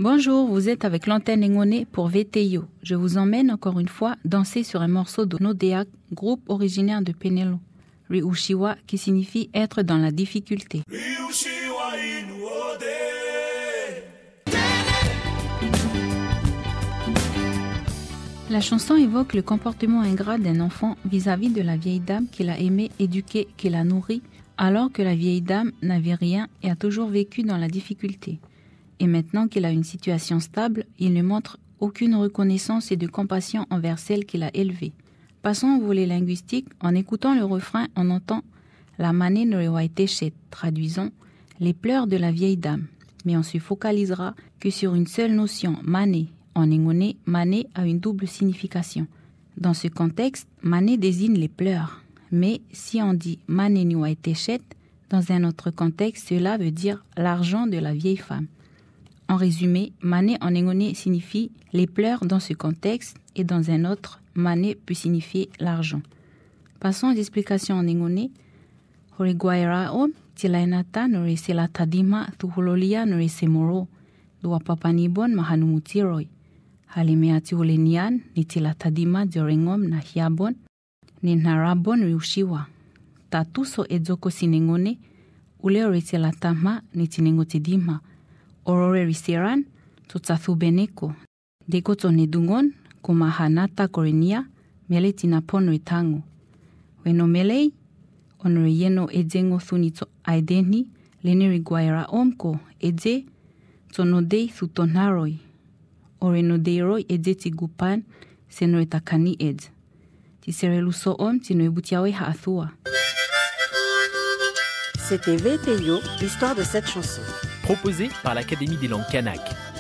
Bonjour, vous êtes avec l'antenne Engone pour VTIO. Je vous emmène encore une fois danser sur un morceau de Nodea, groupe originaire de Penelo. Riushiwa qui signifie être dans la difficulté. La chanson évoque le comportement ingrat d'un enfant vis-à-vis de la vieille dame qu'il a aimé, éduqué, qu'il a nourri, alors que la vieille dame n'avait rien et a toujours vécu dans la difficulté. Et maintenant qu'il a une situation stable, il ne montre aucune reconnaissance et de compassion envers celle qu'il a élevée. Passons au volet linguistique. En écoutant le refrain, on entend « La mané Noriwaiteshet », traduisons « les pleurs de la vieille dame ». Mais on se focalisera que sur une seule notion, mané. En engone, mané a une double signification. Dans ce contexte, mané désigne les pleurs. Mais si on dit mané Noriwaiteshet, dans un autre contexte, cela veut dire l'argent de la vieille femme. En résumé, mané en engone signifie les pleurs dans ce contexte et dans un autre, mané peut signifier l'argent. Passons aux explications en engone. Horiguairao, tilainata nore selatadima thuhololia nore semoro, dua papanibon mahanumutiroi. Halimeati olenian ni tilatadima diorengom na hiabon, ni narabon riushiwa. Tatuso edzoko sinengone, ule ore tilatama ni tinengotidima. Orore riseran, tutathubeneko. Dekoto nedungon, kumahanata korenia, mele tinapono itango. Weno melei, onore yeno edzengo thunito aideni, leneri guaira omko, edze, tonodei thutonaroi. Ore nodeiroi edze tigupan, senore takani edz. Tisereluso om tinoebutiawe haathua. C'était VTIO, l'histoire de cette chanson. Proposé par l'Académie des langues kanak.